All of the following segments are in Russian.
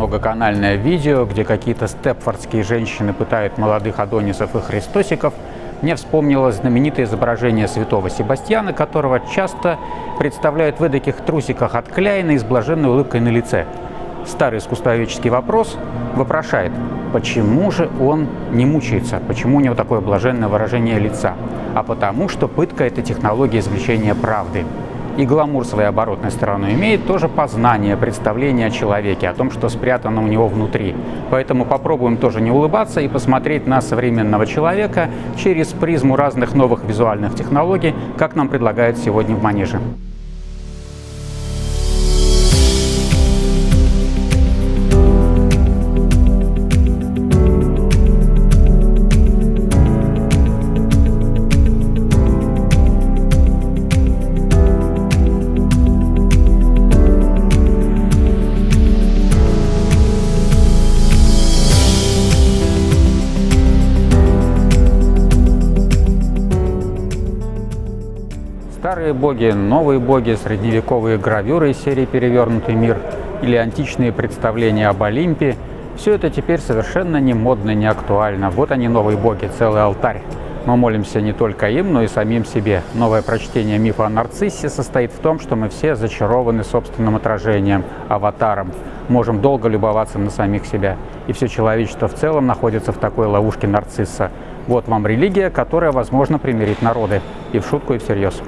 многоканальное видео, где какие-то степфордские женщины пытают молодых адонисов и христосиков, мне вспомнилось знаменитое изображение святого Себастьяна, которого часто представляют в эдаких трусиках от Кляйна и с блаженной улыбкой на лице. Старый искусствоведческий вопрос вопрошает, почему же он не мучается, почему у него такое блаженное выражение лица? А потому что пытка – это технология извлечения правды. И гламур своей оборотной стороной имеет тоже познание, представление о человеке, о том, что спрятано у него внутри. Поэтому попробуем тоже не улыбаться и посмотреть на современного человека через призму разных новых визуальных технологий, как нам предлагают сегодня в Манеже. Старые боги, новые боги, средневековые гравюры из серии «Перевернутый мир» или античные представления об Олимпе – все это теперь совершенно не модно, не актуально. Вот они, новые боги, целый алтарь. Мы молимся не только им, но и самим себе. Новое прочтение мифа о нарциссе состоит в том, что мы все зачарованы собственным отражением, аватаром. Можем долго любоваться на самих себя. И все человечество в целом находится в такой ловушке нарцисса. Вот вам религия, которая, возможно, примирит народы. И в шутку, и всерьез.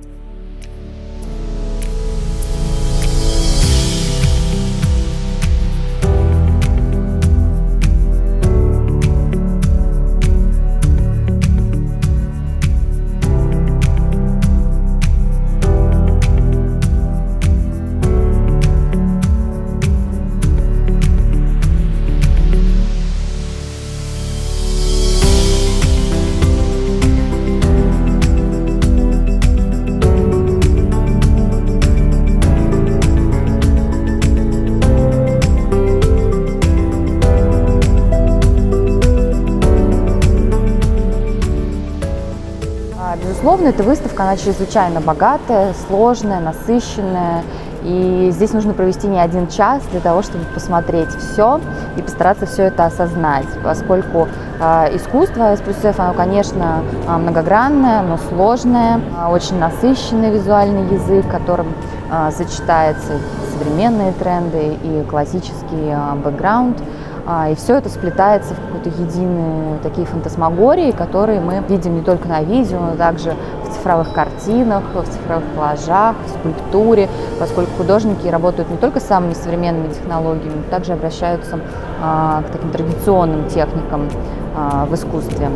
Безусловно, эта выставка, она чрезвычайно богатая, сложная, насыщенная. И здесь нужно провести не один час для того, чтобы посмотреть все и постараться все это осознать, поскольку искусство СПСФ, оно, конечно, многогранное, но сложное, очень насыщенный визуальный язык, в котором сочетаются современные тренды и классический бэкграунд. И все это сплетается в какую-то единую такие фантасмагории, которые мы видим не только на видео, но также в цифровых картинах, в цифровых коллажах, в скульптуре, поскольку художники работают не только с самыми современными технологиями, но также обращаются к таким традиционным техникам в искусстве.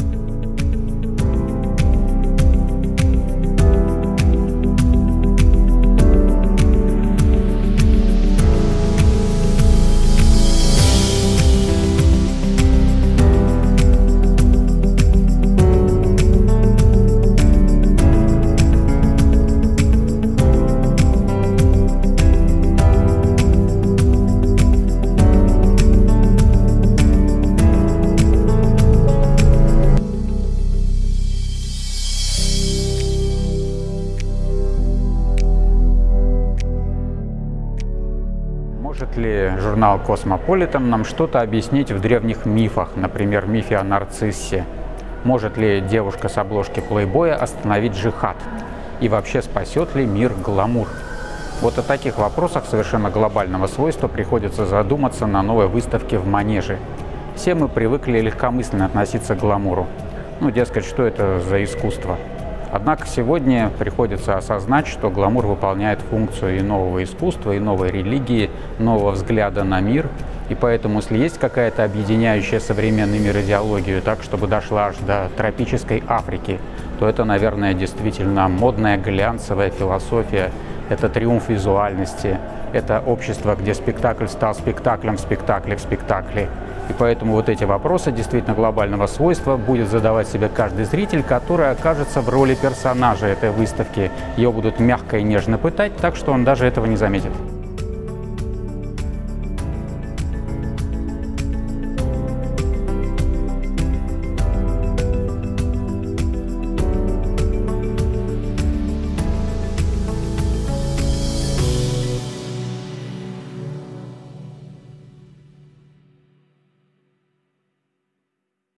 Может ли журнал «Космополитен» нам что-то объяснить в древних мифах, например, в мифе о нарциссе? Может ли девушка с обложки плейбоя остановить джихад? И вообще спасет ли мир гламур? Вот о таких вопросах совершенно глобального свойства приходится задуматься на новой выставке в Манеже. Все мы привыкли легкомысленно относиться к гламуру. Ну, дескать, что это за искусство? Однако сегодня приходится осознать, что гламур выполняет функцию и нового искусства, и новой религии, нового взгляда на мир. И поэтому, если есть какая-то объединяющая современный мир идеологию так, чтобы дошла аж до тропической Африки, то это, наверное, действительно модная глянцевая философия, это триумф визуальности, это общество, где спектакль стал спектаклем в спектакле в спектакле. И поэтому вот эти вопросы действительно глобального свойства будет задавать себе каждый зритель, который окажется в роли персонажа этой выставки. Ее будут мягко и нежно пытать, так что он даже этого не заметит.